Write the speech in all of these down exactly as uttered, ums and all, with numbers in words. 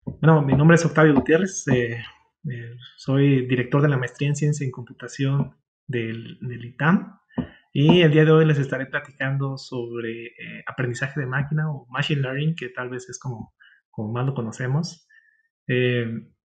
Bueno, mi nombre es Octavio Gutiérrez, eh, eh, soy director de la maestría en Ciencia en Computación del, del I T A M y el día de hoy les estaré platicando sobre eh, aprendizaje de máquina o Machine Learning, que tal vez es como, como más lo conocemos. Eh,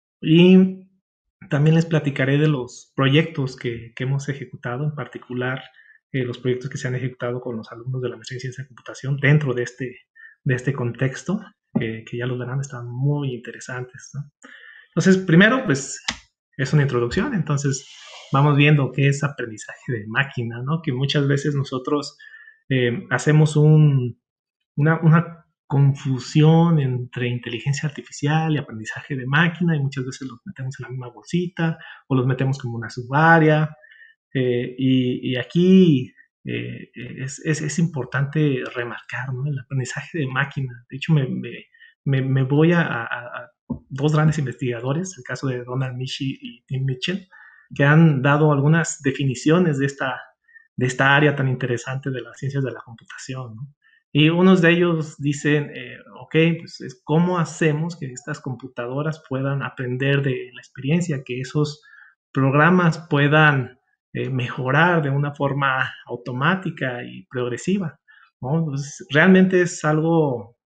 y también les platicaré de los proyectos que, que hemos ejecutado, en particular eh, los proyectos que se han ejecutado con los alumnos de la maestría en Ciencia de Computación dentro de este, de este contexto, eh, que ya los verán, están muy interesantes, ¿no? Entonces, primero, pues es una introducción, entonces vamos viendo qué es aprendizaje de máquina, ¿no? Que muchas veces nosotros eh, hacemos un, una, una confusión entre inteligencia artificial y aprendizaje de máquina y muchas veces los metemos en la misma bolsita o los metemos como una subárea. Eh, y, y, aquí eh, es, es, es, importante remarcar, ¿no? El aprendizaje de máquina. De hecho, me, me, me, me voy a, a, a, dos grandes investigadores, el caso de Donald Michie y Tim Mitchell, que han dado algunas definiciones de esta, de esta área tan interesante de las ciencias de la computación, ¿no? Y unos de ellos dicen, eh, ok, pues es cómo hacemos que estas computadoras puedan aprender de la experiencia, que esos programas puedan eh, mejorar de una forma automática y progresiva, ¿no? Pues realmente es algo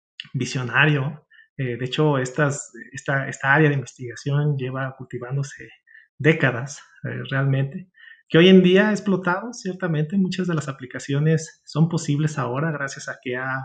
visionario. Eh, de hecho, estas, esta, esta área de investigación lleva cultivándose décadas, eh, realmente, que hoy en día ha explotado, ciertamente. Muchas de las aplicaciones son posibles ahora gracias a que ha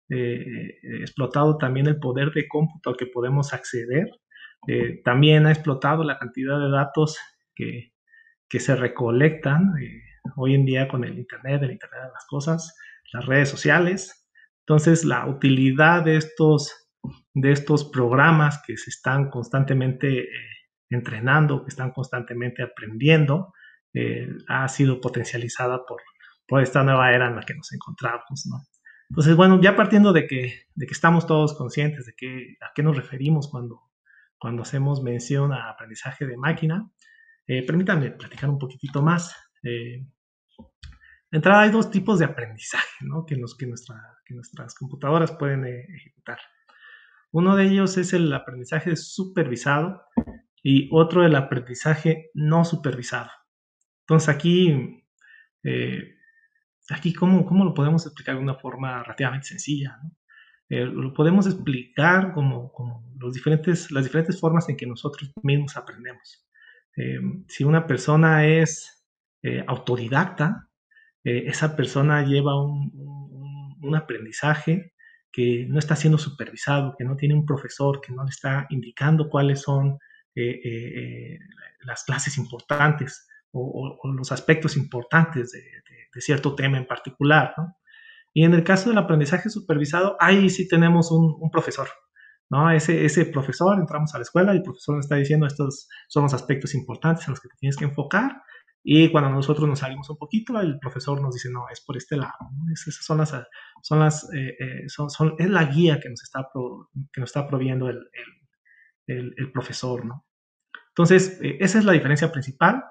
eh, explotado también el poder de cómputo al que podemos acceder. Eh, también ha explotado la cantidad de datos que, que se recolectan eh, hoy en día con el Internet, el Internet de las cosas, las redes sociales. Entonces, la utilidad de estos, de estos programas que se están constantemente eh, entrenando, que están constantemente aprendiendo, eh, ha sido potencializada por, por esta nueva era en la que nos encontramos, ¿no? Entonces, bueno, ya partiendo de que, de que estamos todos conscientes de que, a qué nos referimos cuando, cuando hacemos mención a aprendizaje de máquina, eh, permítanme platicar un poquitito más. Eh, de entrada, hay dos tipos de aprendizaje, ¿no? que, nos, que, nuestra, que nuestras computadoras pueden eh, ejecutar. Uno de ellos es el aprendizaje supervisado y otro el aprendizaje no supervisado. Entonces aquí, eh, aquí ¿cómo, ¿cómo lo podemos explicar de una forma relativamente sencilla, ¿no? Eh, lo podemos explicar como, como los diferentes, las diferentes formas en que nosotros mismos aprendemos. Eh, si una persona es eh, autodidacta, eh, esa persona lleva un, un, un, aprendizaje que no está siendo supervisado, que no tiene un profesor, que no le está indicando cuáles son eh, eh, las clases importantes o, o, o, los aspectos importantes de, de, de cierto tema en particular, ¿no? Y en el caso del aprendizaje supervisado, ahí sí tenemos un, un profesor, ¿no? Ese, ese profesor, entramos a la escuela y el profesor nos está diciendo estos son los aspectos importantes en los que te tienes que enfocar, y cuando nosotros nos salimos un poquito, el profesor nos dice, no, es por este lado, ¿no? Es, esas son las, son las eh, eh, son, son, es la guía que nos está, pro, que nos está proviendo el, el, el, el profesor, ¿no? Entonces, eh, esa es la diferencia principal.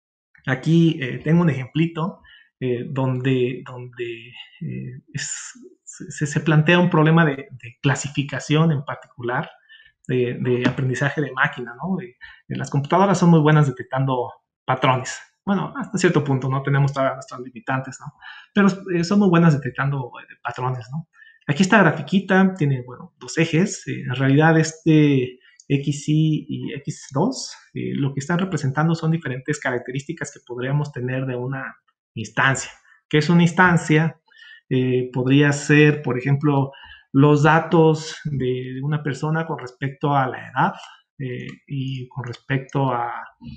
Aquí eh, tengo un ejemplito eh, donde, donde eh, es, se, se, plantea un problema de, de clasificación en particular, de, de, aprendizaje de máquina, ¿no? De, de las computadoras son muy buenas detectando patrones. Bueno, hasta cierto punto, ¿no? Tenemos todas nuestras limitantes, ¿no? Pero eh, son muy buenas detectando eh, patrones, ¿no? Aquí esta grafiquita tiene, bueno, dos ejes. Eh, en realidad, este X Y y X dos, eh, lo que están representando son diferentes características que podríamos tener de una instancia. ¿Qué es una instancia? Eh, podría ser, por ejemplo, los datos de, de, una persona con respecto a la edad eh, y con respecto a,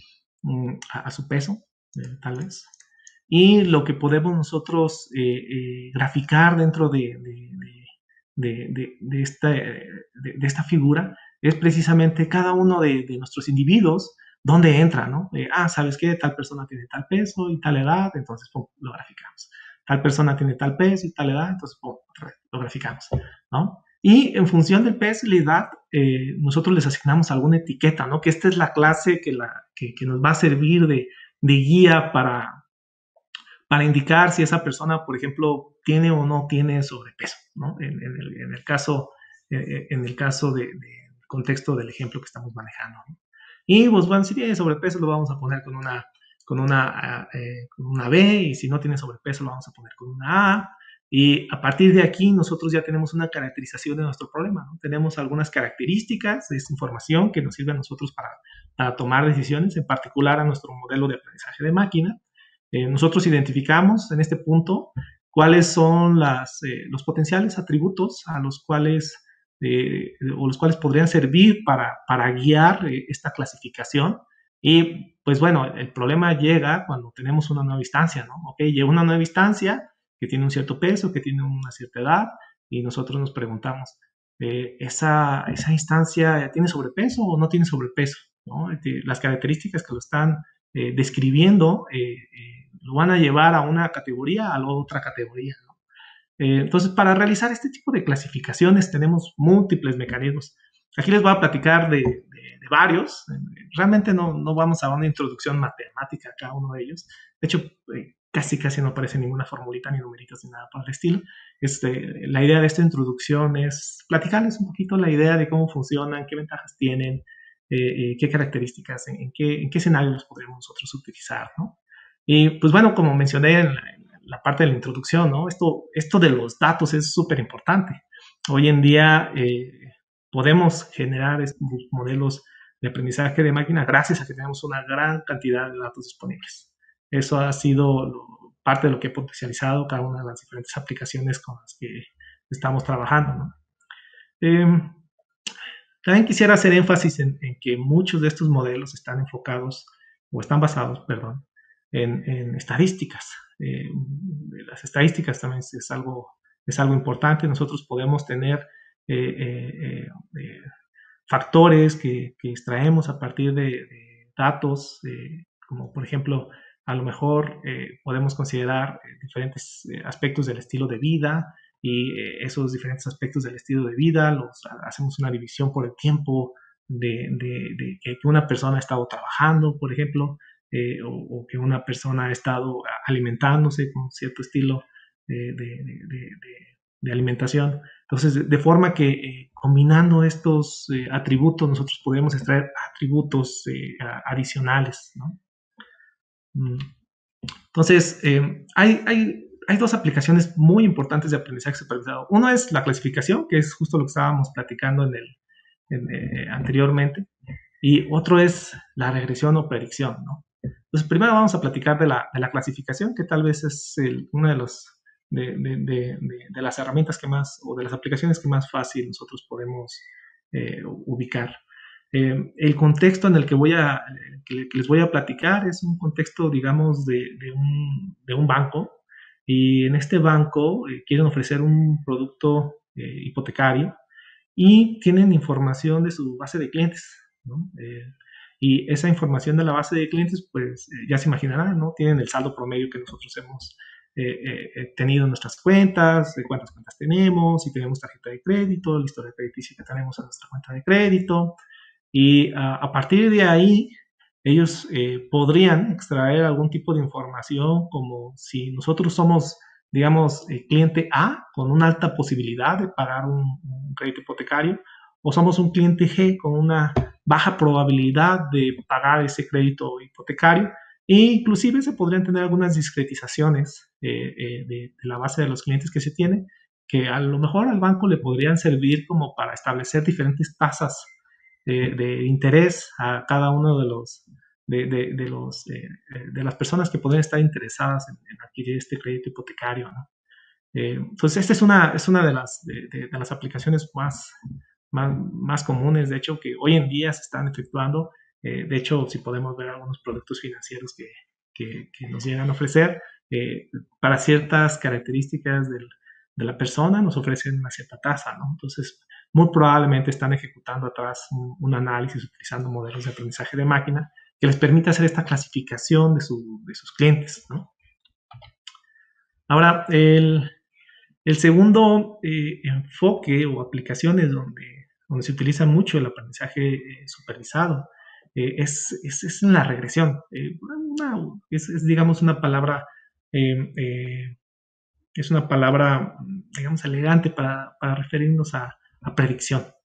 a, a su peso, eh, tal vez. Y lo que podemos nosotros eh, eh, graficar dentro de, de, de, de, de, esta, de, de esta figura es precisamente cada uno de, de nuestros individuos, dónde entra, ¿no? Eh, ah, ¿sabes qué? Tal persona tiene tal peso y tal edad, entonces pum, lo graficamos. Tal persona tiene tal peso y tal edad, entonces pum, lo graficamos, ¿no? Y en función del peso y la edad, eh, nosotros les asignamos alguna etiqueta, ¿no? Que esta es la clase que, la, que, que nos va a servir de, de guía para, para indicar si esa persona, por ejemplo, tiene o no tiene sobrepeso, ¿no? En, en, el, en el caso, en el caso de, de contexto del ejemplo que estamos manejando, ¿no? Y pues bueno, si tiene sobrepeso lo vamos a poner con una, con una, eh, con una B, y si no tiene sobrepeso lo vamos a poner con una A. Y a partir de aquí nosotros ya tenemos una caracterización de nuestro problema, ¿no? Tenemos algunas características de esta información que nos sirve a nosotros para, para tomar decisiones, en particular a nuestro modelo de aprendizaje de máquina. Eh, nosotros identificamos en este punto cuáles son las, eh, los potenciales atributos a los cuales, eh, o los cuales podrían servir para, para guiar eh, esta clasificación. Y pues bueno, el problema llega cuando tenemos una nueva instancia, ¿no? Ok, llega una nueva instancia que tiene un cierto peso, que tiene una cierta edad, y nosotros nos preguntamos, eh, ¿esa, ¿esa instancia tiene sobrepeso o no tiene sobrepeso? ¿No? Las características que lo están eh, describiendo eh, eh, lo van a llevar a una categoría, a la otra categoría, ¿no? Eh, entonces, para realizar este tipo de clasificaciones tenemos múltiples mecanismos. Aquí les voy a platicar de, de, de varios. Realmente no, no vamos a dar una introducción matemática a cada uno de ellos. De hecho, eh, casi casi no aparece ninguna formulita, ni numeritos, ni nada por el estilo. Este, la idea de esta introducción es platicarles un poquito la idea de cómo funcionan, qué ventajas tienen, eh, eh, qué características, en, en, qué, en qué escenarios los podríamos nosotros utilizar, ¿no? Y pues bueno, como mencioné en la, en la parte de la introducción, ¿no? Esto, esto de los datos es súper importante. Hoy en día eh, podemos generar modelos de aprendizaje de máquina gracias a que tenemos una gran cantidad de datos disponibles. Eso ha sido lo, parte de lo que ha potencializado cada una de las diferentes aplicaciones con las que estamos trabajando, ¿no? Eh, también quisiera hacer énfasis en, en que muchos de estos modelos están enfocados, o están basados, perdón, en, en estadísticas. Eh, las estadísticas también es, es, algo, es algo importante. Nosotros podemos tener eh, eh, eh, factores que, que, extraemos a partir de, de datos, eh, como por ejemplo, a lo mejor eh, podemos considerar diferentes aspectos del estilo de vida, y eh, esos diferentes aspectos del estilo de vida los hacemos una división por el tiempo de, de, de que una persona ha estado trabajando, por ejemplo, eh, o, o que una persona ha estado alimentándose con cierto estilo de, de, de, de alimentación. Entonces, de, de forma que eh, combinando estos eh, atributos nosotros podemos extraer atributos eh, adicionales, ¿no? Entonces, eh, hay, hay, hay dos aplicaciones muy importantes de aprendizaje supervisado. Uno es la clasificación, que es justo lo que estábamos platicando en el, en, eh, anteriormente, y otro es la regresión o predicción, ¿no? Entonces, primero vamos a platicar de la, de la clasificación, que tal vez es el, una de, los, de, de, de, de, las herramientas que más, o de las aplicaciones que más fácil nosotros podemos eh, ubicar. Eh, el contexto en el que, voy a, que, que les voy a platicar es un contexto, digamos, de, de, un, de un banco, y en este banco eh, quieren ofrecer un producto eh, hipotecario y tienen información de su base de clientes, ¿no? Eh, y esa información de la base de clientes, pues eh, ya se imaginarán, ¿no? Tienen el saldo promedio que nosotros hemos eh, eh, tenido en nuestras cuentas, de cuántas cuentas tenemos, si tenemos tarjeta de crédito, la historia crediticia que tenemos en nuestra cuenta de crédito. Y a, a partir de ahí, ellos eh, podrían extraer algún tipo de información, como si nosotros somos, digamos, eh, cliente A con una alta posibilidad de pagar un, un crédito hipotecario, o somos un cliente G con una baja probabilidad de pagar ese crédito hipotecario, e inclusive se podrían tener algunas discretizaciones eh, eh, de, de la base de los clientes que se tiene, que a lo mejor al banco le podrían servir como para establecer diferentes tasas de, de interés a cada uno de los de, de, de los eh, de las personas que podrían estar interesadas en, en adquirir este crédito hipotecario, ¿no? Eh, entonces esta es una es una de las de, de, de las aplicaciones más, más más comunes, de hecho, que hoy en día se están efectuando. Eh, de hecho, si podemos ver algunos productos financieros que, que, que nos llegan a ofrecer eh, para ciertas características del, de la persona, nos ofrecen una cierta tasa, ¿no? Entonces, muy probablemente están ejecutando atrás un, un análisis utilizando modelos de aprendizaje de máquina que les permite hacer esta clasificación de, su, de sus clientes, ¿no? Ahora, el, el segundo eh, enfoque o aplicaciones donde, donde se utiliza mucho el aprendizaje eh, supervisado eh, es, es, es en la regresión. Eh, una, es, es, digamos, una palabra eh, eh, es una palabra, digamos, elegante para, para referirnos a, a predicción.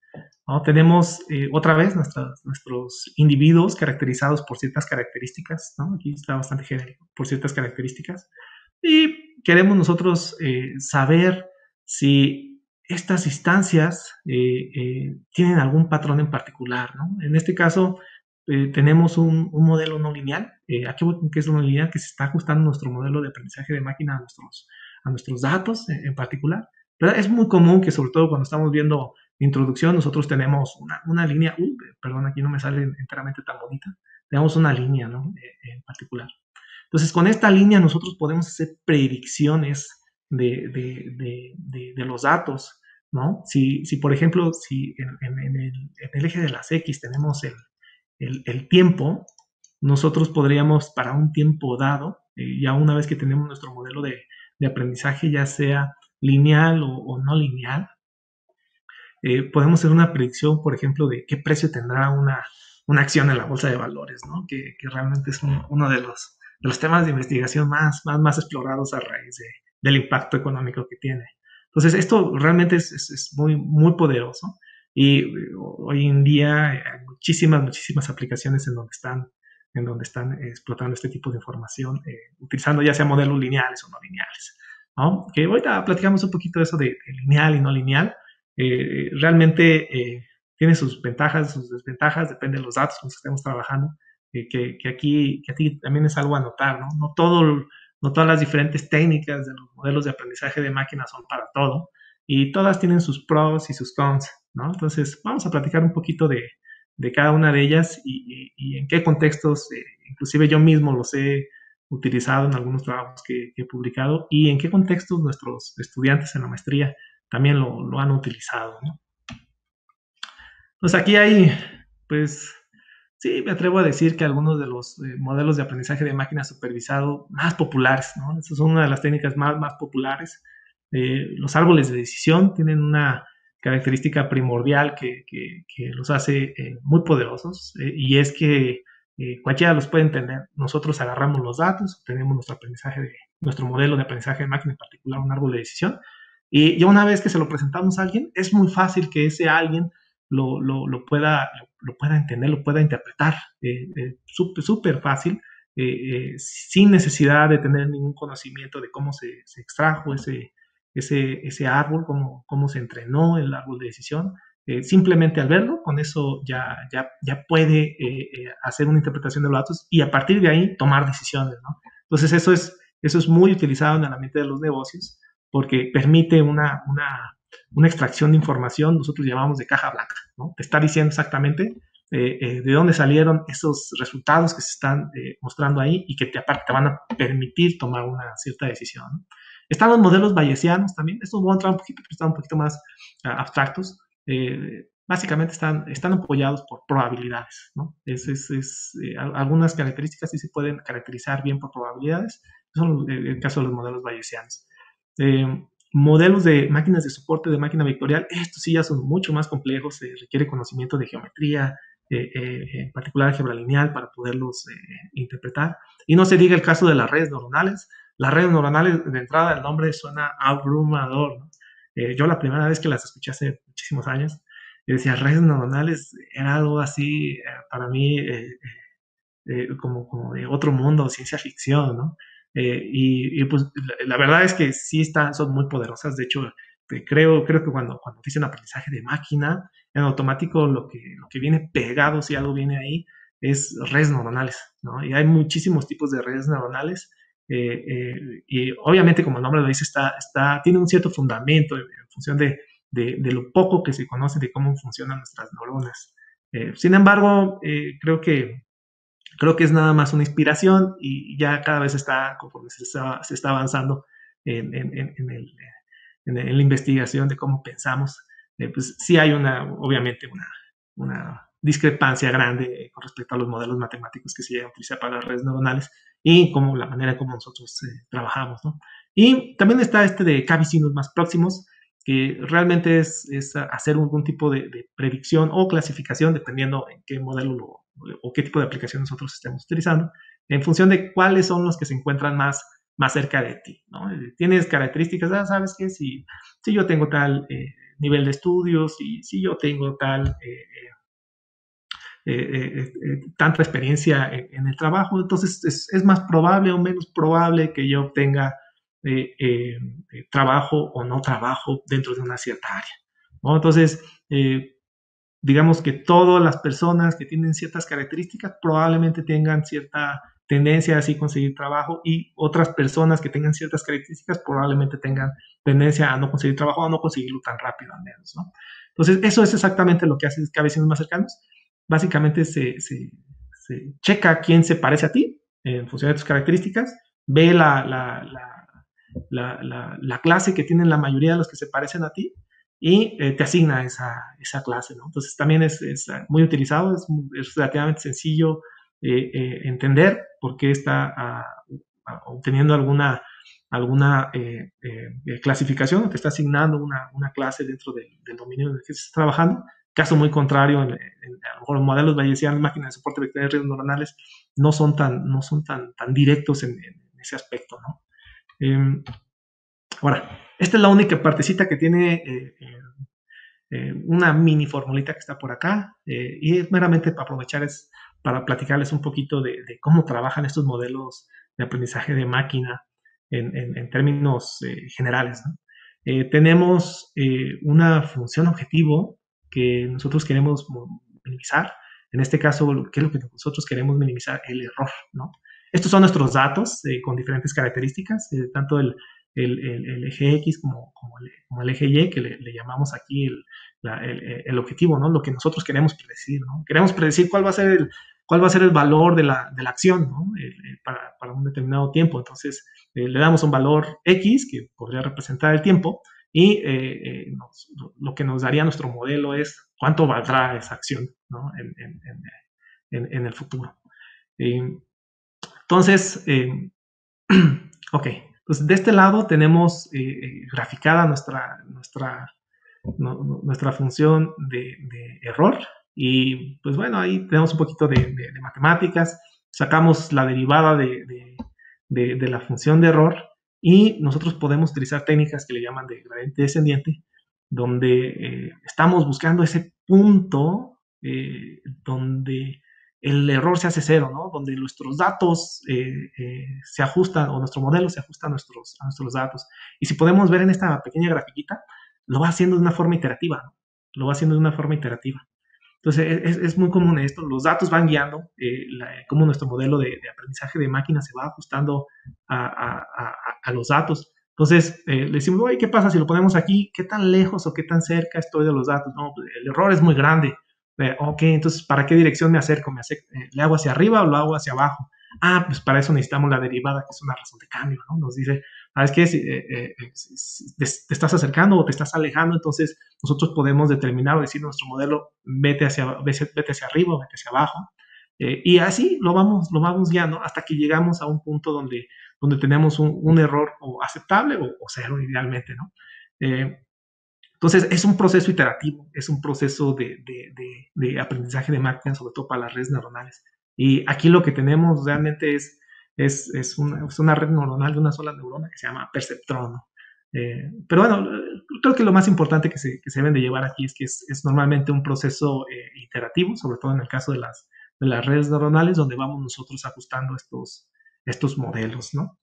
¿no? Tenemos eh, otra vez nuestras, nuestros individuos caracterizados por ciertas características, ¿no? Aquí está bastante genérico, por ciertas características. Y queremos nosotros eh, saber si estas instancias eh, eh, tienen algún patrón en particular, ¿no? En este caso, eh, tenemos un, un, modelo no lineal. Eh, aquí, ¿qué es lo no lineal? Que se está ajustando nuestro modelo de aprendizaje de máquina a nuestros, a nuestros datos en, en particular. Pero es muy común que, sobre todo cuando estamos viendo introducción, nosotros tenemos una, una línea, uh, perdón, aquí no me sale enteramente tan bonita, tenemos una línea, ¿no? Eh, en particular. Entonces, con esta línea nosotros podemos hacer predicciones de, de, de, de, de los datos, ¿no? Si, si, por ejemplo, si en, en, en, el, en el eje de las X tenemos el, el, el tiempo, nosotros podríamos, para un tiempo dado, eh, ya una vez que tenemos nuestro modelo de, de aprendizaje, ya sea lineal o, o no lineal, eh, podemos hacer una predicción, por ejemplo, de qué precio tendrá una, una acción en la bolsa de valores, ¿no? Que, que realmente es un, uno de los de los temas de investigación más, más, más explorados a raíz de, del impacto económico que tiene. Entonces, esto realmente es, es, es muy, muy poderoso y hoy en día hay muchísimas, muchísimas aplicaciones en donde están, en donde están explotando este tipo de información, eh, utilizando ya sea modelos lineales o no lineales, ¿no? Que ahorita platicamos un poquito de eso de, de lineal y no lineal. Eh, realmente eh, tiene sus ventajas, sus desventajas, depende de los datos con los que estemos trabajando. Que, que, aquí, que aquí también es algo a notar, ¿no? No, todo, no todas las diferentes técnicas de los modelos de aprendizaje de máquinas son para todo y todas tienen sus pros y sus cons, ¿no? Entonces, vamos a platicar un poquito de, de cada una de ellas y, y, y en qué contextos, eh, inclusive yo mismo los he utilizado en algunos trabajos que, que he publicado y en qué contextos nuestros estudiantes en la maestría también lo, lo han utilizado, ¿no? Pues aquí hay, pues, sí, me atrevo a decir que algunos de los eh, modelos de aprendizaje de máquina supervisado más populares, ¿no? Esas son una de las técnicas más, más populares. Eh, los árboles de decisión tienen una característica primordial que, que, que los hace eh, muy poderosos eh, y es que eh, cualquiera los puede entender. Nosotros agarramos los datos, tenemos nuestro aprendizaje de, nuestro modelo de aprendizaje de máquina, en particular un árbol de decisión, y ya una vez que se lo presentamos a alguien, es muy fácil que ese alguien lo, lo, lo, pueda, lo, lo pueda entender, lo pueda interpretar. Eh, eh, súper, súper fácil, eh, eh, sin necesidad de tener ningún conocimiento de cómo se, se extrajo ese, ese, ese árbol, cómo, cómo se entrenó el árbol de decisión. Eh, simplemente al verlo, con eso ya, ya, ya puede eh, eh, hacer una interpretación de los datos y a partir de ahí tomar decisiones, ¿no? Entonces eso es, eso es muy utilizado en el ambiente de los negocios porque permite una, una, una extracción de información, nosotros llamamos de caja blanca, ¿no? Te está diciendo exactamente eh, eh, de dónde salieron esos resultados que se están eh, mostrando ahí y que te, aparte te van a permitir tomar una cierta decisión, ¿no? Están los modelos bayesianos también, estos voy a entrar un poquito, pero están un poquito más uh, abstractos. Eh, básicamente están, están apoyados por probabilidades, ¿no? Es, es, es, eh, algunas características sí se pueden caracterizar bien por probabilidades, son el, el caso de los modelos bayesianos. Eh, modelos de máquinas de soporte de máquina vectorial, estos sí ya son mucho más complejos, se eh, requiere conocimiento de geometría, eh, eh, en particular álgebra lineal para poderlos eh, interpretar. Y no se diga el caso de las redes neuronales. Las redes neuronales, de entrada, el nombre suena abrumador, ¿no? Eh, yo la primera vez que las escuché hace muchísimos años, yo decía, redes neuronales era algo así, eh, para mí, eh, eh, como, como de otro mundo, ciencia ficción, ¿no? Eh, y, y, pues la, la, verdad es que sí están, son muy poderosas. De hecho, eh, creo, creo que cuando, cuando dicen aprendizaje de máquina, en automático lo que, lo que viene pegado, si algo viene ahí, es redes neuronales, ¿no? Y hay muchísimos tipos de redes neuronales. Eh, eh, y obviamente, como el nombre lo dice, está, está, tiene un cierto fundamento en, en función de, de, de, lo poco que se conoce de cómo funcionan nuestras neuronas. Eh, sin embargo, eh, creo que Creo que es nada más una inspiración y ya cada vez está, conforme se está, se está avanzando en, en, en, el, en, en, la investigación de cómo pensamos, eh, pues sí hay una, obviamente, una, una discrepancia grande con respecto a los modelos matemáticos que se llegan a utilizar para las redes neuronales y como la manera como nosotros eh, trabajamos, ¿no? Y también está este de K-vecinos más próximos, que realmente es, es hacer algún tipo de, de predicción o clasificación, dependiendo en qué modelo lo, o qué tipo de aplicación nosotros estemos utilizando, en función de cuáles son los que se encuentran más, más cerca de ti, ¿no? Tienes características, ah, ¿sabes qué? Si, si yo tengo tal, eh, nivel de estudios y si yo tengo tal, eh, eh, eh, eh, tanta experiencia en, en, el trabajo, entonces es, es, más probable o menos probable que yo obtenga eh, eh, trabajo o no trabajo dentro de una cierta área, ¿no? Entonces, eh, digamos que todas las personas que tienen ciertas características probablemente tengan cierta tendencia a así conseguir trabajo, y otras personas que tengan ciertas características probablemente tengan tendencia a no conseguir trabajo o a no conseguirlo tan rápido al menos, ¿no? Entonces, eso es exactamente lo que hace cada vez más cercanos. Básicamente se, se, se checa quién se parece a ti en función de tus características, ve la, la, la, la, la, la clase que tienen la mayoría de los que se parecen a ti y eh, te asigna esa, esa clase, ¿no? Entonces también es, es muy utilizado, es, es relativamente sencillo eh, eh, entender por qué está uh, obteniendo alguna, alguna eh, eh, clasificación, o te está asignando una, una clase dentro del, del dominio en el que se está trabajando. Caso muy contrario, en, en, a lo mejor los modelos bayesianos, máquinas de soporte vectorial de redes neuronales, no son tan, no son tan, tan directos en, en ese aspecto, ¿no? Eh, ahora, esta es la única partecita que tiene eh, eh, una mini formulita que está por acá, eh, y es meramente para aprovechar, es para platicarles un poquito de, de cómo trabajan estos modelos de aprendizaje de máquina en, en, en términos eh, generales, ¿no? Eh, tenemos eh, una función objetivo que nosotros queremos minimizar. En este caso, ¿qué es lo que nosotros queremos minimizar? El error, ¿no? Estos son nuestros datos eh, con diferentes características, eh, tanto el, el, el, el, eje X como, como, el, como el eje Y, que le, le llamamos aquí el, la, el, el, objetivo, ¿no? Lo que nosotros queremos predecir, ¿no? Queremos predecir cuál va a ser el, cuál va a ser el valor de la, de la acción, ¿no? El, el, para, para un determinado tiempo. Entonces, eh, le damos un valor X, que podría representar el tiempo, y eh, eh, nos, lo que nos daría nuestro modelo es cuánto valdrá esa acción, ¿no? En, en, en, en el futuro. Eh, entonces, eh, ok, pues de este lado tenemos eh, graficada nuestra, nuestra, no, nuestra función de, de, error, y pues bueno, ahí tenemos un poquito de, de, de matemáticas, sacamos la derivada de, de, de la función de error, y nosotros podemos utilizar técnicas que le llaman de gradiente descendiente, donde eh, estamos buscando ese punto eh, donde el error se hace cero, ¿no? Donde nuestros datos eh, eh, se ajustan, o nuestro modelo se ajusta a nuestros, a nuestros datos. Y si podemos ver en esta pequeña grafiquita, lo va haciendo de una forma iterativa, ¿no? Lo va haciendo de una forma iterativa. Entonces, es, es muy común esto. Los datos van guiando eh, la, cómo nuestro modelo de, de, aprendizaje de máquina se va ajustando a, a, a, a los datos. Entonces, eh, le decimos, oye, ¿qué pasa si lo ponemos aquí? ¿Qué tan lejos o qué tan cerca estoy de los datos? No, el error es muy grande. Eh, ok, entonces, ¿para qué dirección me acerco? ¿Me acerco eh, ¿Le hago hacia arriba o lo hago hacia abajo? Ah, pues para eso necesitamos la derivada, que es una razón de cambio, ¿no? Nos dice, ¿sabes qué? Si, eh, eh, si te, te estás acercando o te estás alejando, entonces nosotros podemos determinar o decir nuestro modelo, vete hacia, vete hacia arriba o vete hacia abajo. Eh, y así lo vamos, lo vamos guiando hasta que llegamos a un punto donde, donde tenemos un, un error o aceptable o, o cero idealmente, ¿no? Eh, entonces, es un proceso iterativo, es un proceso de, de, de, de aprendizaje de máquina, sobre todo para las redes neuronales. Y aquí lo que tenemos realmente es, es, es, una, es una red neuronal de una sola neurona que se llama perceptrón, ¿no? Eh, pero bueno, creo que lo más importante que se, que se deben de llevar aquí es que es, es normalmente un proceso eh, iterativo, sobre todo en el caso de las, de las redes neuronales, donde vamos nosotros ajustando estos, estos modelos, ¿no?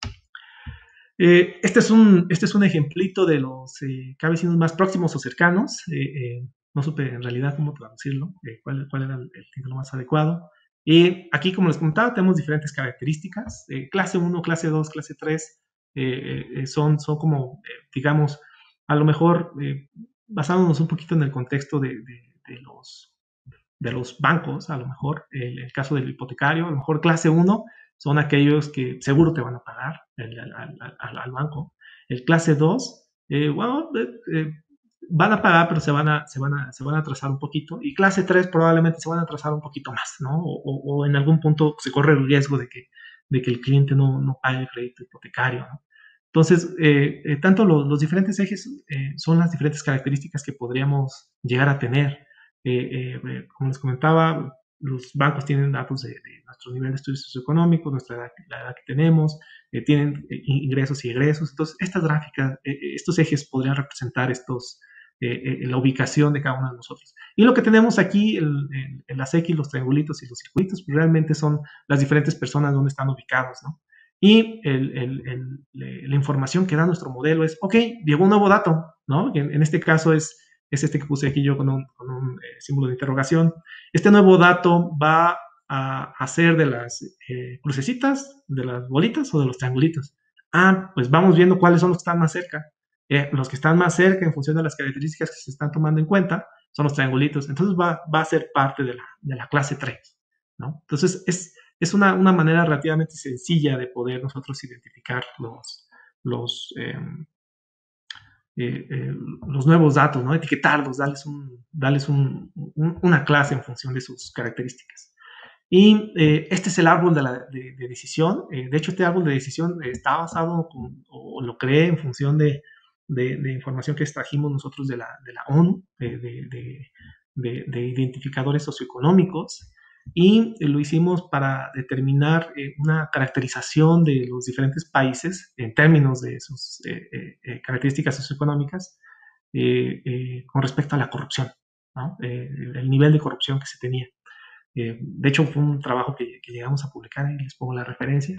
Eh, este, es un, este es un ejemplito de los eh, cabecinos más próximos o cercanos. Eh, eh, no supe en realidad cómo traducirlo, eh, cuál, cuál, era el, el título más adecuado. Y aquí, como les comentaba, tenemos diferentes características. Eh, clase uno, clase dos, clase tres eh, eh, son, son como, eh, digamos, a lo mejor eh, basándonos un poquito en el contexto de, de, de, los, de los bancos, a lo mejor, el, el caso del hipotecario, a lo mejor clase uno son aquellos que seguro te van a pagar el, al, al, al, banco. El clase dos, eh, bueno, eh, eh, van a pagar, pero se van a, se, van a, se van a atrasar un poquito. Y clase tres probablemente se van a atrasar un poquito más, ¿no? O, o, o en algún punto se corre el riesgo de que, de que el cliente no, no pague el crédito hipotecario, ¿no? Entonces, eh, eh, tanto los, los diferentes ejes eh, son las diferentes características que podríamos llegar a tener. Eh, eh, como les comentaba, los bancos tienen datos de, de nuestro nivel de estudios socioeconómicos, nuestra edad, la edad que tenemos, eh, tienen eh, ingresos y egresos. Entonces, estas gráficas, eh, estos ejes podrían representar estos, eh, la ubicación de cada uno de nosotros. Y lo que tenemos aquí, el, el, el, las X, los triangulitos y los circuitos, pues realmente son las diferentes personas donde están ubicados, ¿no? Y el, el, el, la información que da nuestro modelo es, ok, llegó un nuevo dato, ¿no? En, en este caso es, es este que puse aquí yo con un, con un eh, símbolo de interrogación. Este nuevo dato va a hacer de las eh, crucecitas, de las bolitas o de los triangulitos. Ah, pues vamos viendo cuáles son los que están más cerca. Eh, los que están más cerca en función de las características que se están tomando en cuenta son los triangulitos. Entonces va, va a ser parte de la, de la clase tres, ¿no? Entonces es, es una, una manera relativamente sencilla de poder nosotros identificar los, los, eh, eh, eh, los nuevos datos, ¿no? Etiquetarlos, darles, un, darles un, un, una clase en función de sus características. Y eh, este es el árbol de, la, de, de decisión. Eh, de hecho, este árbol de decisión está basado con, o lo creé en función de, de, de información que extrajimos nosotros de la, de la ONU, de, de, de, de identificadores socioeconómicos, y eh, lo hicimos para determinar eh, una caracterización de los diferentes países en términos de sus eh, eh, características socioeconómicas eh, eh, con respecto a la corrupción, ¿no? Eh, el nivel de corrupción que se tenía. Eh, de hecho, fue un trabajo que, que llegamos a publicar y les pongo la referencia.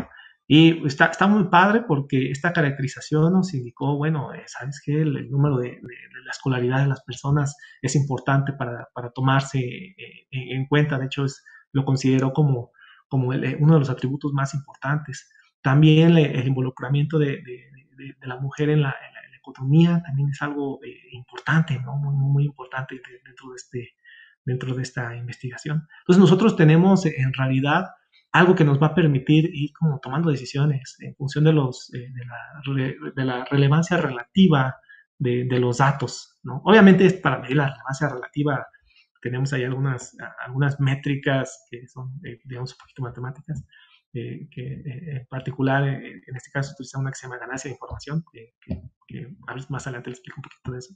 Y está, está muy padre porque esta caracterización nos indicó, bueno, eh, ¿sabes qué? El, el número de, de, de, la escolaridad de las personas es importante para, para tomarse eh, en cuenta. De hecho, es, lo considero como, como el, uno de los atributos más importantes. También el, el involucramiento de, de, de, de, la mujer en la, en la, en la economía también es algo eh, importante, ¿no? Muy, muy importante dentro de este dentro de esta investigación. Entonces nosotros tenemos en realidad algo que nos va a permitir ir como tomando decisiones en función de, los, eh, de, la, de la relevancia relativa de, de los datos, ¿no? Obviamente para medir la relevancia relativa tenemos ahí algunas, algunas métricas que son, eh, digamos, un poquito matemáticas, eh, que eh, en particular, eh, en este caso, utilizamos una que se llama ganancia de información, que, que, que más adelante les explico un poquito de eso.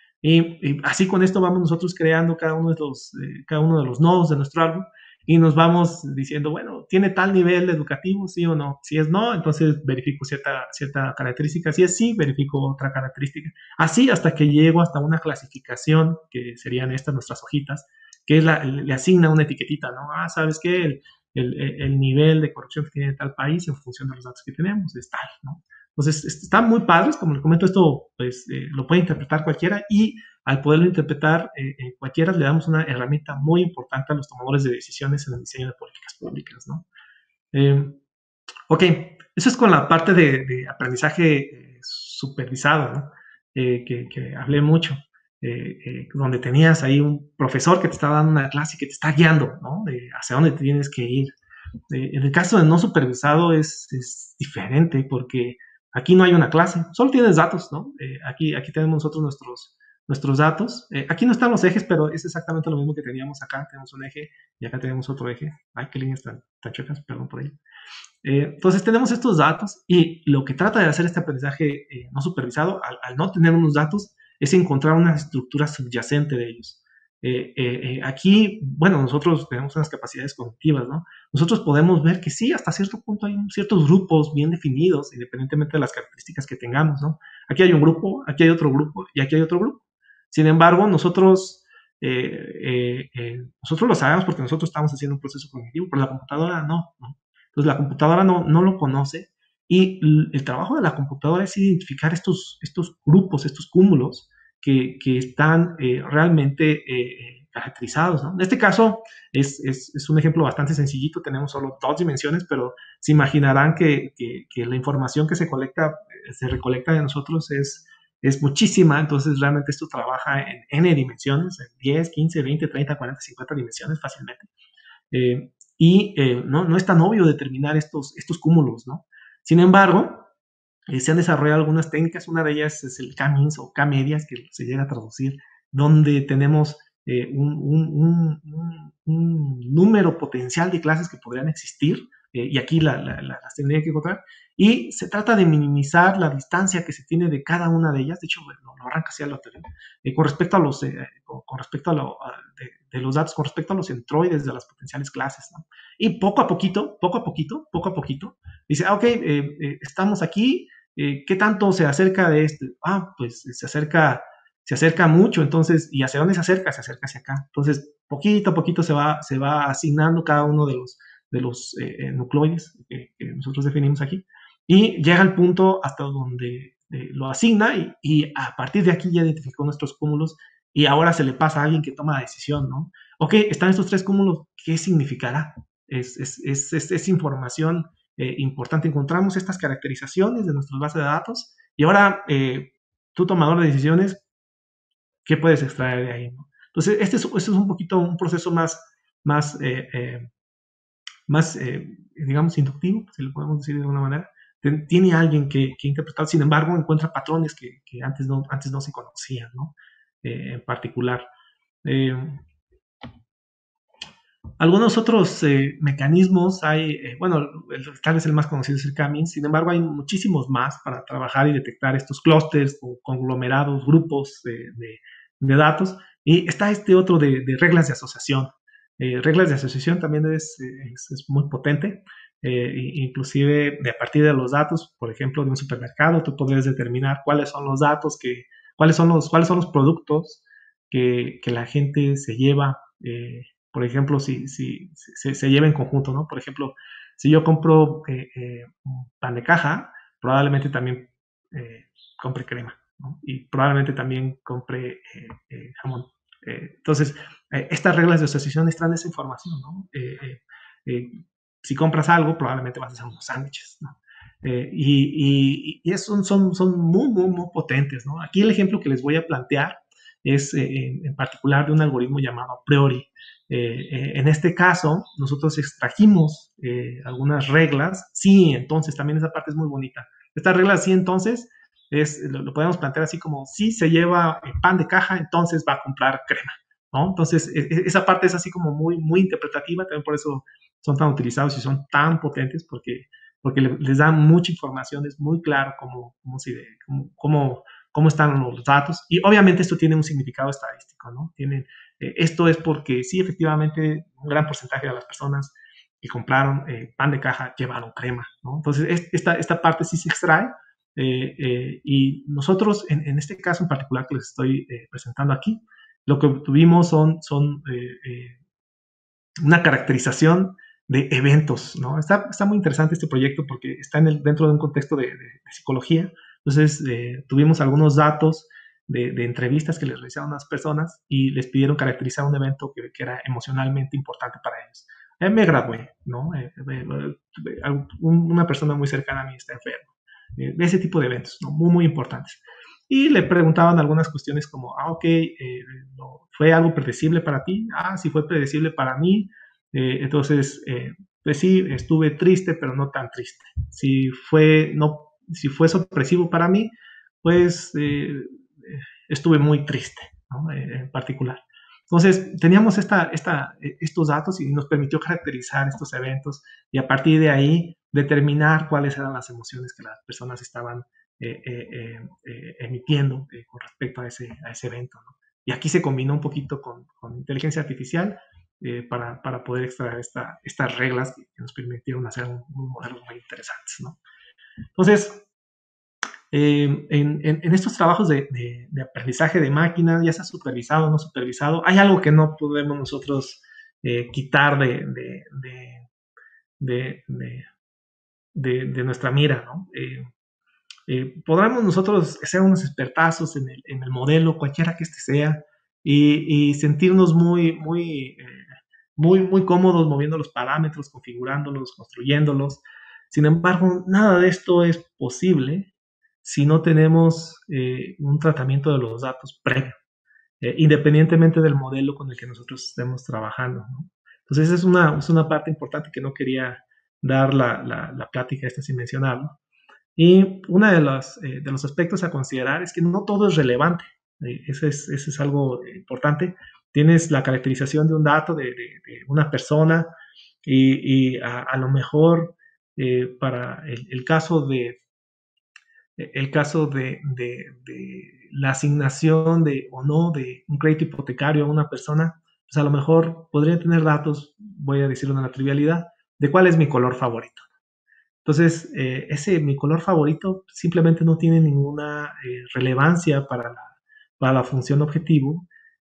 Y, y así con esto vamos nosotros creando cada uno de los, eh, cada uno de los nodos de nuestro árbol y nos vamos diciendo, bueno, ¿tiene tal nivel educativo, sí o no? Si es no, entonces verifico cierta, cierta característica. Si es sí, verifico otra característica. Así hasta que llego hasta una clasificación, que serían estas nuestras hojitas, que es la, le asigna una etiquetita, ¿no? Ah, ¿sabes qué? El, el, el nivel de corrupción que tiene tal país en función de los datos que tenemos es tal, ¿no? Entonces, están muy padres, como les comento, esto pues eh, lo puede interpretar cualquiera y al poderlo interpretar eh, eh, cualquiera le damos una herramienta muy importante a los tomadores de decisiones en el diseño de políticas públicas, ¿no? Eh, ok, eso es con la parte de, de aprendizaje eh, supervisado, ¿no? Eh, que, que hablé mucho, eh, eh, donde tenías ahí un profesor que te está dando una clase y que te está guiando, ¿no? De hacia dónde tienes que ir. Eh, en el caso de no supervisado es, es diferente porque aquí no hay una clase, solo tienes datos, ¿no? Eh, aquí, aquí tenemos nosotros nuestros, nuestros datos. Eh, aquí no están los ejes, pero es exactamente lo mismo que teníamos acá. Tenemos un eje y acá tenemos otro eje. Ay, qué líneas tan, tan chuecas, perdón por ello. Eh, entonces tenemos estos datos y lo que trata de hacer este aprendizaje eh, no supervisado, al, al, no tener unos datos, es encontrar una estructura subyacente de ellos. Eh, eh, eh, aquí, bueno, nosotros tenemos unas capacidades cognitivas, ¿no? Nosotros podemos ver que sí, hasta cierto punto hay ciertos grupos bien definidos, independientemente de las características que tengamos, ¿no? Aquí hay un grupo, aquí hay otro grupo y aquí hay otro grupo. Sin embargo, nosotros, eh, eh, eh, nosotros lo sabemos porque nosotros estamos haciendo un proceso cognitivo, pero la computadora no, ¿no? Entonces la computadora no, no lo conoce y el trabajo de la computadora es identificar estos, estos grupos, estos cúmulos que, que están eh, realmente eh, caracterizados, ¿no? En este caso es, es, es un ejemplo bastante sencillito, tenemos solo dos dimensiones, pero se imaginarán que, que, que la información que se colecta, se recolecta de nosotros es, es muchísima, entonces realmente esto trabaja en n dimensiones, en diez, quince, veinte, treinta, cuarenta, cincuenta dimensiones fácilmente. Eh, y eh, no, no es tan obvio determinar estos, estos cúmulos, ¿no? Sin embargo, eh, se han desarrollado algunas técnicas, una de ellas es el K-means o K-medias, que se llega a traducir, donde tenemos eh, un, un, un, un, número potencial de clases que podrían existir, eh, y aquí la, la, la, las tendría que encontrar, y se trata de minimizar la distancia que se tiene de cada una de ellas, de hecho, bueno, lo arranca hacia la teoría, eh, con respecto a los, eh, con, con, respecto a, lo, a de, de los datos, con respecto a los centroides de las potenciales clases, ¿no? Y poco a poquito, poco a poquito, poco a poquito, dice, ah, ok, eh, eh, estamos aquí, eh, ¿qué tanto se acerca de este? Ah, pues se acerca, se acerca mucho, entonces, ¿y hacia dónde se acerca? Se acerca hacia acá. Entonces, poquito a poquito se va, se va asignando cada uno de los, de los eh, nucleoides que, que nosotros definimos aquí, y llega al punto hasta donde eh, lo asigna, y, y a partir de aquí ya identificó nuestros cúmulos, y ahora se le pasa a alguien que toma la decisión, ¿no? Ok, están estos tres cúmulos, ¿qué significará? Es, es, es, es, es información eh, importante. Encontramos estas caracterizaciones de nuestras bases de datos, y ahora eh, tú, tomador de decisiones, ¿qué puedes extraer de ahí, ¿no? Entonces, este es, este es un poquito un proceso más, más, eh, eh, más eh, digamos, inductivo, si lo podemos decir de alguna manera. Tiene alguien que, que interpretar, sin embargo, encuentra patrones que, que antes, no, antes no se conocían, ¿no? Eh, en particular. Eh, algunos otros eh, mecanismos hay, eh, bueno, el, tal vez el más conocido es el K means, sin embargo hay muchísimos más para trabajar y detectar estos clústeres o conglomerados, grupos de, de, de, datos. Y está este otro de, de reglas de asociación. Eh, reglas de asociación también es, es, es muy potente. Eh, inclusive de a partir de los datos, por ejemplo, de un supermercado, tú podrías determinar cuáles son los datos, que, cuáles, son los, cuáles son los productos que, que la gente se lleva. Eh, por ejemplo, si, si, si se, se lleva en conjunto, ¿no? Por ejemplo, si yo compro eh, eh, pan de caja, probablemente también eh, compre crema, ¿no? Y probablemente también compre eh, eh, jamón. Eh, entonces, eh, estas reglas de asociación extraen esa información, ¿no? Eh, eh, si compras algo, probablemente vas a hacer unos sándwiches, ¿no? Eh, y y, y son, son, son muy, muy, muy potentes, ¿no? Aquí el ejemplo que les voy a plantear es eh, en particular de un algoritmo llamado a priori. Eh, eh, en este caso, nosotros extrajimos eh, algunas reglas. Sí, entonces, también esa parte es muy bonita. Estas reglas, sí, entonces, es, lo, lo podemos plantear así como, si se lleva pan de caja, entonces va a comprar crema, ¿no? Entonces, e, esa parte es así como muy, muy interpretativa, también por eso son tan utilizados y son tan potentes, porque, porque les dan mucha información, es muy claro cómo, cómo, cómo, cómo, cómo están los datos, y obviamente esto tiene un significado estadístico, ¿no? Tienen, eh, esto es porque sí, efectivamente, un gran porcentaje de las personas que compraron eh, pan de caja llevaron crema, ¿no? Entonces, es, esta, esta parte sí se extrae, eh, eh, y nosotros, en, en, este caso en particular que les estoy eh, presentando aquí, lo que obtuvimos son, son eh, eh, una caracterización de eventos, ¿no? Está, está muy interesante este proyecto porque está en el, dentro de un contexto de, de, de psicología. Entonces, eh, tuvimos algunos datos de, de, entrevistas que les realizaron a las personas y les pidieron caracterizar un evento que, que era emocionalmente importante para ellos. Eh, me gradué, ¿no? Eh, eh, una persona muy cercana a mí está enferma. Eh, ese tipo de eventos, ¿no? Muy, muy importantes. Y le preguntaban algunas cuestiones como, ah, ok, eh, ¿fue algo predecible para ti? Ah, sí fue predecible para mí. Eh, entonces, eh, pues sí, estuve triste, pero no tan triste. Si fue, no, si fue sorpresivo para mí, pues eh, estuve muy triste, ¿no? Eh, en particular. Entonces, teníamos esta, esta, estos datos y nos permitió caracterizar estos eventos y a partir de ahí determinar cuáles eran las emociones que las personas estaban eh, eh, eh, emitiendo eh, con respecto a ese, a ese evento, ¿no? Y aquí se combinó un poquito con, con inteligencia artificial eh, para, para, poder extraer esta, estas reglas que, que nos permitieron hacer un, un modelos muy interesantes, ¿no? Entonces, eh, en, en, en, estos trabajos de, de, de, aprendizaje de máquinas, ya sea supervisado o no supervisado, hay algo que no podemos nosotros eh, quitar de, de, de, de, de nuestra mira, ¿no? Eh, eh, podremos nosotros ser unos expertazos en el, en el modelo, cualquiera que este sea, y, y sentirnos muy, muy, eh, muy, muy cómodos moviendo los parámetros, configurándolos, construyéndolos. Sin embargo, nada de esto es posible si no tenemos eh, un tratamiento de los datos previo, eh, independientemente del modelo con el que nosotros estemos trabajando, ¿no? Entonces, esa es una, es una parte importante que no quería dar la, la, la plática esta sin mencionarlo. Y uno de los, eh, de los aspectos a considerar es que no todo es relevante. Eh, eso, es, eso es algo importante. Tienes la caracterización de un dato de, de, de una persona y, y a, a, lo mejor eh, para el, el caso de el caso de, de, de, la asignación de o no de un crédito hipotecario a una persona, pues a lo mejor podría tener datos, voy a decirlo en la trivialidad, de cuál es mi color favorito. Entonces, eh, ese mi color favorito simplemente no tiene ninguna eh, relevancia para la, para la función objetivo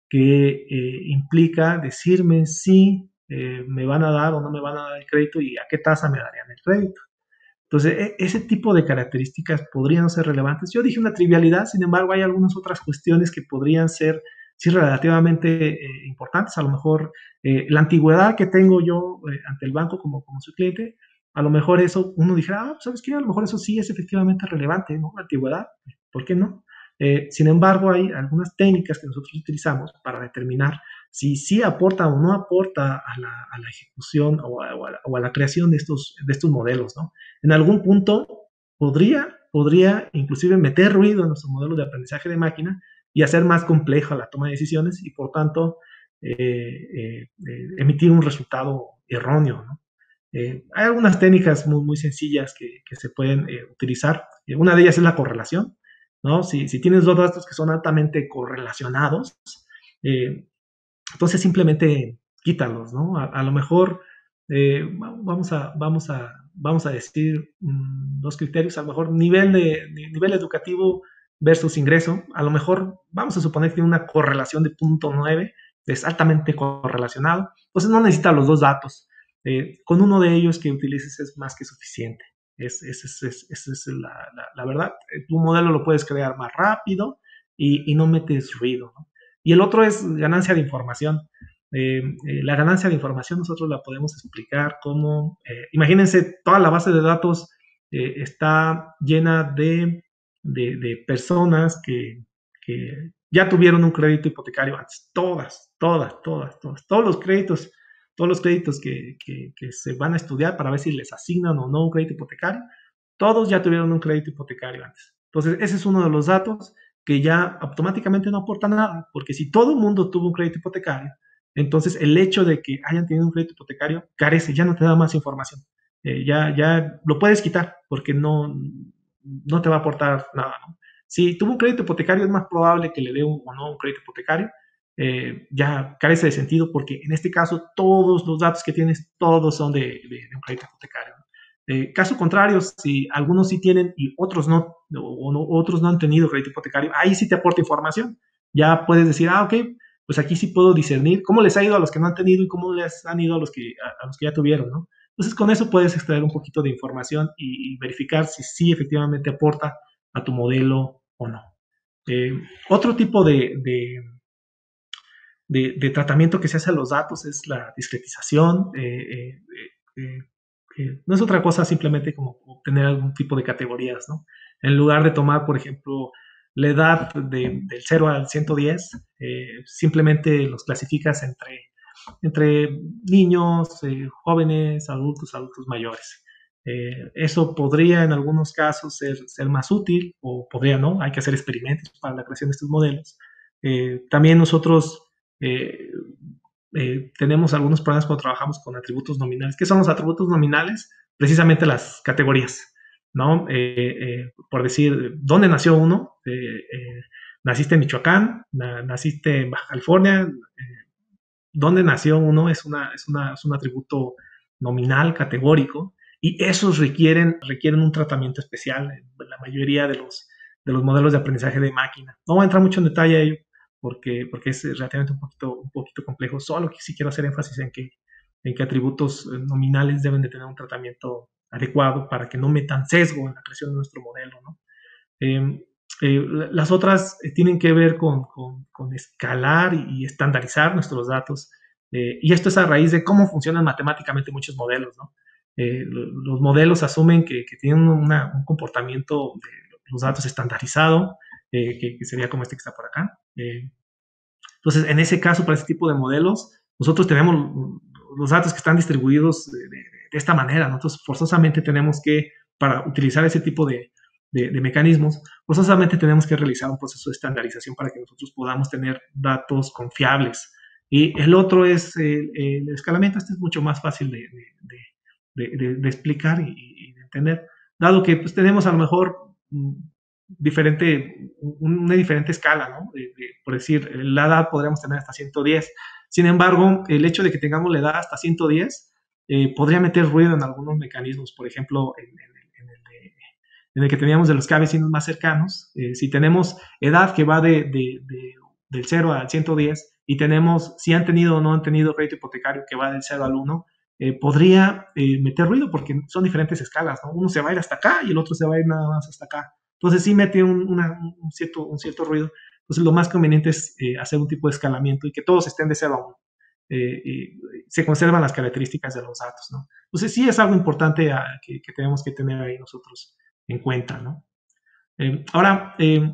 que eh, implica decirme si eh, me van a dar o no me van a dar el crédito y a qué tasa me darían el crédito. Entonces, e ese tipo de características podrían ser relevantes. Yo dije una trivialidad, sin embargo, hay algunas otras cuestiones que podrían ser, sí, relativamente eh, importantes. A lo mejor eh, la antigüedad que tengo yo eh, ante el banco como, como su cliente, a lo mejor eso, uno dijera, ah, ¿sabes qué? A lo mejor eso sí es efectivamente relevante, ¿no? La antigüedad, ¿por qué no? Eh, sin embargo, hay algunas técnicas que nosotros utilizamos para determinar si sí aporta o no aporta a la, a la ejecución o a, o, a la, o a la creación de estos, de estos modelos, ¿no? En algún punto podría, podría inclusive meter ruido en nuestro modelo de aprendizaje de máquina y hacer más compleja la toma de decisiones y por tanto eh, eh, eh, emitir un resultado erróneo, ¿no? Eh, hay algunas técnicas muy, muy sencillas que, que se pueden eh, utilizar. Eh, una de ellas es la correlación, ¿no? Si, si tienes dos datos que son altamente correlacionados, eh, entonces simplemente quítalos, ¿no? A, a lo mejor eh, vamos, a, vamos, a, vamos a decir mmm, dos criterios, a lo mejor nivel, de, nivel educativo versus ingreso, a lo mejor vamos a suponer que tiene una correlación de punto nueve, es altamente correlacionado, entonces no necesita los dos datos, eh, con uno de ellos que utilices es más que suficiente. Esa es, es, es, es, es la, la, la, verdad. Tu modelo lo puedes crear más rápido y, y no metes ruido, ¿no? Y el otro es ganancia de información. Eh, eh, la ganancia de información nosotros la podemos explicar como, eh, imagínense, toda la base de datos eh, está llena de, de, de personas que, que, ya tuvieron un crédito hipotecario antes. Todas, todas, todas, todas. Todos los créditos, todos los créditos que, que, que se van a estudiar para ver si les asignan o no un crédito hipotecario, todos ya tuvieron un crédito hipotecario antes. Entonces, ese es uno de los datos que ya automáticamente no aporta nada, porque si todo el mundo tuvo un crédito hipotecario, entonces el hecho de que hayan tenido un crédito hipotecario carece, ya no te da más información. Eh, ya, ya lo puedes quitar porque no, no te va a aportar nada, ¿no? Si tuvo un crédito hipotecario, es más probable que le dé un, o no un crédito hipotecario. Eh, ya carece de sentido porque en este caso todos los datos que tienes, todos son de, de, de un crédito hipotecario, ¿no? Eh, caso contrario, si algunos sí tienen y otros no, o, no, otros no han tenido crédito hipotecario, ahí sí te aporta información. Ya puedes decir, ah, ok, pues aquí sí puedo discernir cómo les ha ido a los que no han tenido y cómo les han ido a los que, a, a los que ya tuvieron, ¿no? Entonces, con eso puedes extraer un poquito de información y, y verificar si sí efectivamente aporta a tu modelo o no. Eh, otro tipo de, de, de, de, tratamiento que se hace a los datos es la discretización. Eh, eh, eh, eh, no es otra cosa simplemente como obtener algún tipo de categorías, ¿no? En lugar de tomar, por ejemplo, la edad de, del cero al ciento diez, eh, simplemente los clasificas entre, entre niños, eh, jóvenes, adultos, adultos mayores. Eh, eso podría en algunos casos ser, ser más útil o podría no, hay que hacer experimentos para la creación de estos modelos. Eh, también nosotros eh, eh, tenemos algunos problemas cuando trabajamos con atributos nominales. ¿Qué son los atributos nominales? Precisamente las categorías, ¿no? Eh, eh, por decir, ¿dónde nació uno? Eh, eh, naciste en Michoacán, na, naciste en Baja California, eh, ¿dónde nació uno? Es, una, es, una, es un atributo nominal, categórico, y esos requieren, requieren un tratamiento especial en la mayoría de los, de los modelos de aprendizaje de máquina. No voy a entrar mucho en detalle a ello, porque, porque es relativamente un poquito, un poquito complejo, solo que sí quiero hacer énfasis en que, en que atributos nominales deben de tener un tratamiento adecuado para que no metan sesgo en la creación de nuestro modelo, ¿no? Eh, eh, las otras eh, tienen que ver con, con, con escalar y, y estandarizar nuestros datos, eh, y esto es a raíz de cómo funcionan matemáticamente muchos modelos, ¿no? Eh, los modelos asumen que, que tienen una, un comportamiento de los datos estandarizado, eh, que, que sería como este que está por acá. Eh, entonces, en ese caso, para ese tipo de modelos, nosotros tenemos los datos que están distribuidos de, de, de esta manera. Nosotros forzosamente tenemos que, para utilizar ese tipo de, de, de mecanismos, forzosamente tenemos que realizar un proceso de estandarización para que nosotros podamos tener datos confiables. Y el otro es el, el escalamiento. Este es mucho más fácil de, de, de, de, de explicar y, y, de entender, dado que pues, tenemos a lo mejor diferente, una diferente escala, ¿no? De, de, por decir, la edad podríamos tener hasta ciento diez. Sin embargo, el hecho de que tengamos la edad hasta ciento diez eh, podría meter ruido en algunos mecanismos, por ejemplo, en, en, en, el, de, en el que teníamos de los K vecinos más cercanos. Eh, si tenemos edad que va de, de, de, del cero al ciento diez y tenemos si han tenido o no han tenido crédito hipotecario que va del cero al uno, eh, podría eh, meter ruido porque son diferentes escalas, ¿no? Uno se va a ir hasta acá y el otro se va a ir nada más hasta acá. Entonces sí mete un, una, un, cierto, un cierto ruido. Entonces lo más conveniente es eh, hacer un tipo de escalamiento y que todos estén de cero a uno. Eh, y se conservan las características de los datos, ¿no? Entonces sí es algo importante a, que, que tenemos que tener ahí nosotros en cuenta, ¿no? Eh, ahora, eh,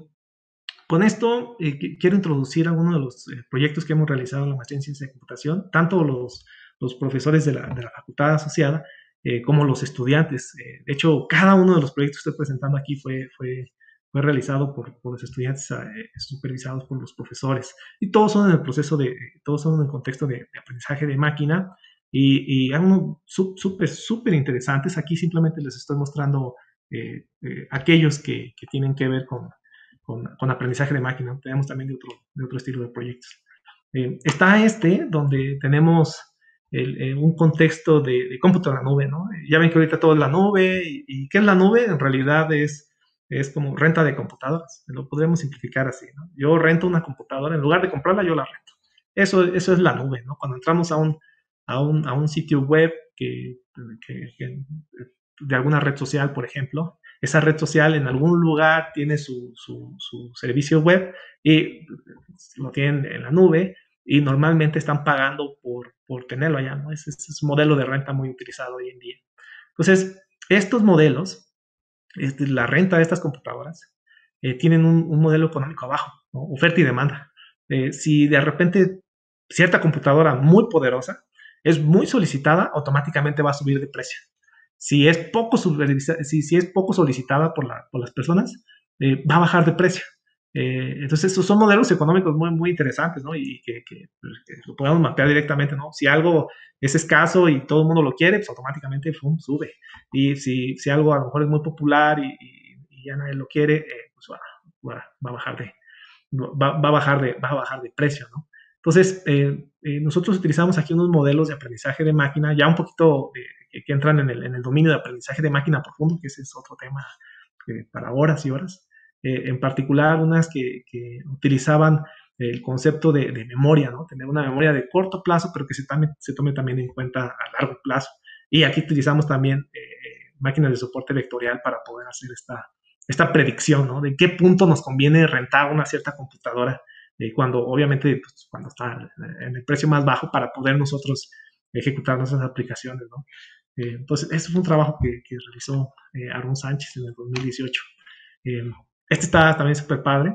con esto eh, quiero introducir algunos de los eh, proyectos que hemos realizado en la maestría en ciencia de computación, tanto los, los profesores de la, de la facultad asociada eh, como los estudiantes. Eh, de hecho, cada uno de los proyectos que estoy presentando aquí fue, fue, fue realizado por, por los estudiantes eh, supervisados por los profesores. Y todos son en el proceso de, todos son en el contexto de, de aprendizaje de máquina y, y algunos súper, súper interesantes. Aquí simplemente les estoy mostrando eh, eh, aquellos que, que tienen que ver con Con, con, aprendizaje de máquina. Tenemos también de otro, de otro estilo de proyectos. Eh, está este, donde tenemos el, eh, un contexto de, de cómputo en la nube, ¿no? Ya ven que ahorita todo es la nube, y, y ¿qué es la nube? En realidad es, es como renta de computadoras, lo podríamos simplificar así, ¿no? Yo rento una computadora, en lugar de comprarla, yo la rento. Eso, eso es la nube, ¿no? Cuando entramos a un, a un, a un sitio web que, que, que de alguna red social, por ejemplo, esa red social en algún lugar tiene su, su, su servicio web y lo tienen en la nube y normalmente están pagando por, por tenerlo allá, ¿no? Ese, ese es un modelo de renta muy utilizado hoy en día. Entonces, estos modelos, este, la renta de estas computadoras, eh, tienen un, un modelo económico abajo, ¿no? Oferta y demanda. Eh, si de repente cierta computadora muy poderosa es muy solicitada, automáticamente va a subir de precio. Si es poco, si, si es poco solicitada por, la, por las personas, eh, va a bajar de precio. Eh, entonces, estos son modelos económicos muy, muy interesantes, ¿no? Y que, que, que lo podemos mapear directamente, ¿no? Si algo es escaso y todo el mundo lo quiere, pues automáticamente ¡fum! Sube. Y si, si algo a lo mejor es muy popular y, y, y ya nadie lo quiere, eh, pues va, va, va, a bajar de, va, va, a bajar de, va a bajar de precio, ¿no? Entonces, eh, eh, nosotros utilizamos aquí unos modelos de aprendizaje de máquina, ya un poquito de, que, que entran en el, en el dominio de aprendizaje de máquina profundo, que ese es otro tema eh, para horas y horas. Eh, en particular, unas que, que utilizaban el concepto de, de, memoria, ¿no? Tener una memoria de corto plazo, pero que se, tome, se tome también en cuenta a largo plazo. Y aquí utilizamos también eh, máquinas de soporte vectorial para poder hacer esta, esta predicción, ¿no? De qué punto nos conviene rentar una cierta computadora eh, cuando obviamente pues, cuando está en el precio más bajo para poder nosotros ejecutar nuestras aplicaciones, ¿no? Eh, entonces, este fue un trabajo que, que realizó eh, Aaron Sánchez en el dos mil dieciocho. Eh, este está también súper padre,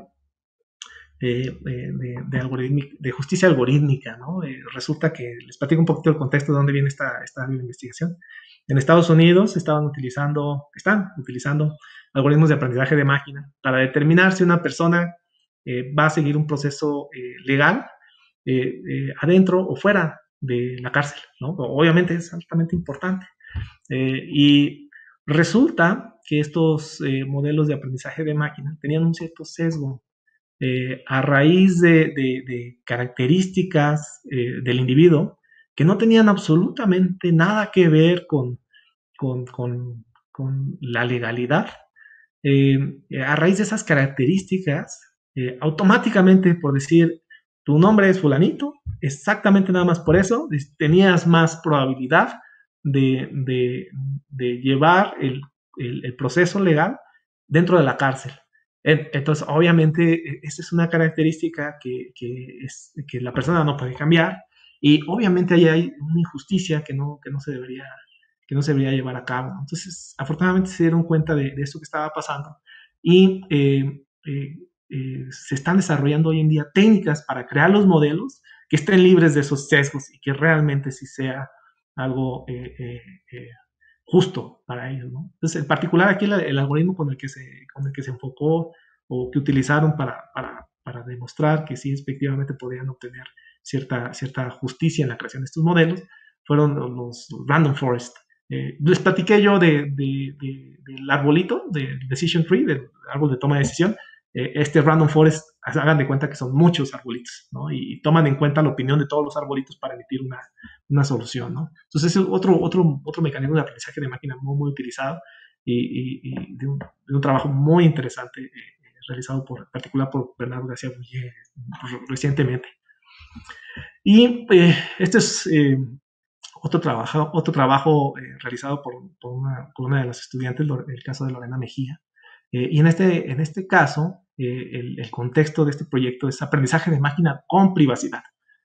eh, de, de, de justicia algorítmica, ¿no? Eh, resulta que les platico un poquito el contexto de dónde viene esta, esta investigación. En Estados Unidos estaban utilizando, están utilizando algoritmos de aprendizaje de máquina para determinar si una persona eh, va a seguir un proceso eh, legal eh, eh, adentro o fuera de la cárcel, ¿no? Obviamente es altamente importante. Eh, y resulta que estos eh, modelos de aprendizaje de máquina tenían un cierto sesgo eh, a raíz de, de, de características eh, del individuo que no tenían absolutamente nada que ver con, con, con, con la legalidad. Eh, a raíz de esas características, eh, automáticamente, por decir, tu nombre es fulanito, exactamente nada más por eso, tenías más probabilidad de, de, de llevar el, el, el proceso legal dentro de la cárcel. Entonces, obviamente, esa es una característica que, que, es, que la persona no puede cambiar y obviamente ahí hay una injusticia que no, que no, se, debería, que no se debería llevar a cabo. Entonces, afortunadamente se dieron cuenta de, de esto que estaba pasando y eh, eh, eh, se están desarrollando hoy en día técnicas para crear los modelos que estén libres de esos sesgos y que realmente sí sea algo eh, eh, eh, justo para ellos, ¿no? Entonces, en particular aquí el, el algoritmo con el, que se, con el que se enfocó o que utilizaron para, para, para demostrar que sí efectivamente podían obtener cierta, cierta justicia en la creación de estos modelos fueron los random forest. Eh, les platiqué yo de, de, de, del arbolito, del decision tree, del árbol de toma de decisión. Eh, este random forest, hagan de cuenta que son muchos arbolitos, ¿no? Y, y toman en cuenta la opinión de todos los arbolitos para emitir una, una solución, ¿no? Entonces es otro, otro, otro mecanismo de aprendizaje de máquina muy, muy utilizado y, y- y de, un, de un trabajo muy interesante eh, realizado por, en particular por Bernardo García Bouyer recientemente. Y eh, este es eh, otro trabajo, otro trabajo eh, realizado por, por, una, por, una, de las estudiantes, el caso de Lorena Mejía. Eh, y en este, en este caso, eh, el, el, contexto de este proyecto es aprendizaje de máquina con privacidad.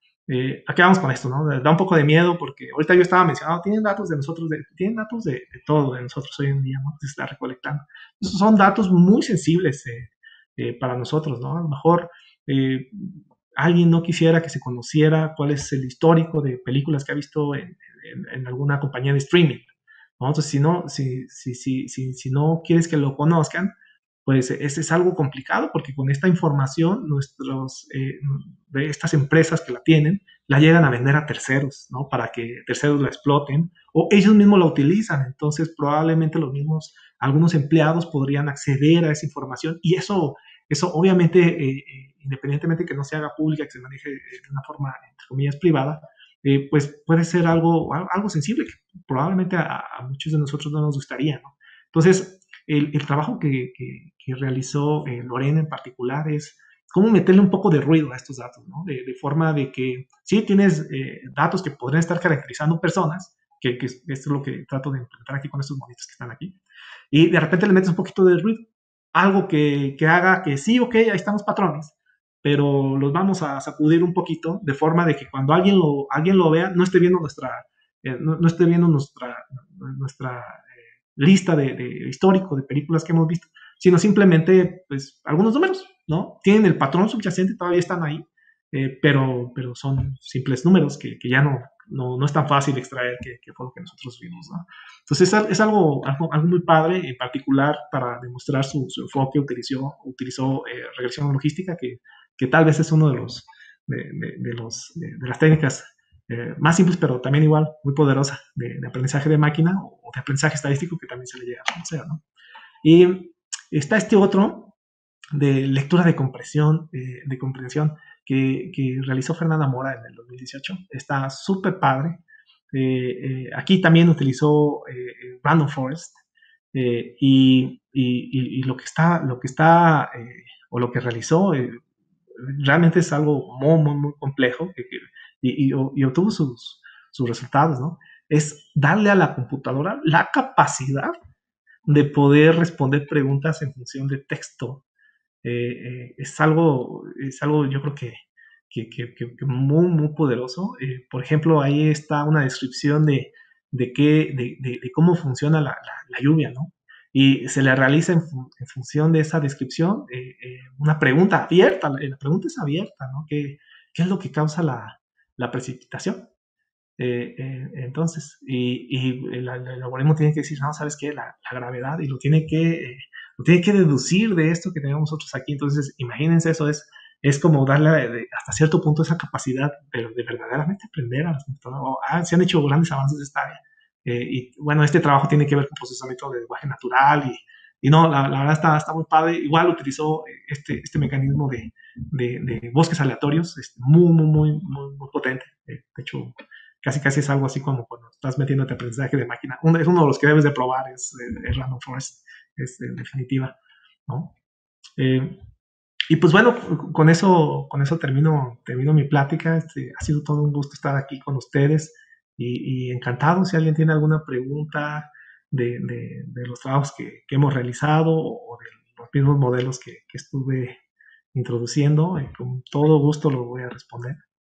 Eh, ¿A qué vamos con esto? ¿No? Da un poco de miedo porque ahorita yo estaba mencionando, tienen datos de nosotros, de, tienen datos de, de, todo de nosotros hoy en día, ¿no? Que se está recolectando. Esos son datos muy sensibles eh, eh, para nosotros, ¿no? A lo mejor eh, alguien no quisiera que se conociera cuál es el histórico de películas que ha visto en, en, en alguna compañía de streaming, ¿no? Entonces, si no, si, si, si, si, si no quieres que lo conozcan, pues es, es algo complicado porque con esta información nuestros, eh, de estas empresas que la tienen, la llegan a vender a terceros, ¿no? Para que terceros la exploten o ellos mismos la utilizan. Entonces probablemente los mismos, algunos empleados podrían acceder a esa información y eso, eso obviamente, eh, independientemente que no se haga pública, que se maneje de una forma, entre comillas, privada, eh, pues puede ser algo, algo sensible que probablemente a, a muchos de nosotros no nos gustaría, ¿no? Entonces, el, el trabajo que, que, que realizó eh, Lorena en particular es cómo meterle un poco de ruido a estos datos, ¿no? De, de forma de que sí tienes eh, datos que podrían estar caracterizando personas, que, que, esto es lo que trato de implementar aquí con estos monitos que están aquí, y de repente le metes un poquito de ruido, algo que, que haga que sí, ok, ahí están los patrones, pero los vamos a sacudir un poquito de forma de que cuando alguien lo, alguien lo vea, no esté viendo nuestra, eh, no, no, esté viendo nuestra, nuestra eh, lista de, de histórico de películas que hemos visto, sino simplemente, pues, algunos números, ¿no? Tienen el patrón subyacente, todavía están ahí, eh, pero, pero son simples números que, que ya no, no, no es tan fácil extraer que, que fue lo que nosotros vimos, ¿no? Entonces es, es algo, algo, algo, muy padre, en particular para demostrar su, su enfoque, utilizó, utilizó eh, regresión logística, que, que tal vez es uno de los, de, de, de los, de, de las técnicas eh, más simples, pero también igual muy poderosa de, de aprendizaje de máquina o de aprendizaje estadístico que también se le llega a conocer, ¿no? Y está este otro de lectura de compresión, eh, de comprensión que, que, realizó Fernanda Mora en el dos mil dieciocho. Está súper padre. Eh, eh, aquí también utilizó eh, Random Forest eh, y, y, y, lo que está, lo que está eh, o lo que realizó eh, realmente es algo muy, muy, muy complejo que, que, y, y, y, obtuvo sus, sus resultados, ¿no? Es darle a la computadora la capacidad de poder responder preguntas en función de texto. Eh, eh, es algo, es algo yo creo que, que, que, que muy, muy poderoso. Eh, por ejemplo, ahí está una descripción de, de, qué, de, de, de cómo funciona la, la, la, lluvia, ¿no? Y se le realiza en, fu en función de esa descripción eh, eh, una pregunta abierta, la pregunta es abierta, ¿no? ¿Qué, qué es lo que causa la, la precipitación? Eh, eh, entonces, y, y el, el, algoritmo tiene que decir, no, ¿sabes qué? La, la gravedad, y lo tiene que, eh, lo tiene que deducir de esto que tenemos nosotros aquí. Entonces, imagínense, eso es, es como darle de, hasta cierto punto esa capacidad, pero de verdaderamente aprender a las computadoras. Oh, ah, se han hecho grandes avances de esta área. Eh, y bueno, este trabajo tiene que ver con procesamiento de lenguaje natural y, y no, la, la verdad está, está muy padre. Igual utilizó este, este mecanismo de, de, de bosques aleatorios, este, muy, muy, muy, muy, muy potente. Eh, de hecho, casi casi es algo así como cuando estás metiéndote aprendizaje de máquina. Un, es uno de los que debes de probar, es el Random Forest, es en definitiva, ¿no? Eh, y pues bueno, con eso, con eso termino, termino mi plática. Este, ha sido todo un gusto estar aquí con ustedes y, y encantado si alguien tiene alguna pregunta de, de, de los trabajos que, que, hemos realizado o de los mismos modelos que, que estuve introduciendo, eh, con todo gusto lo voy a responder.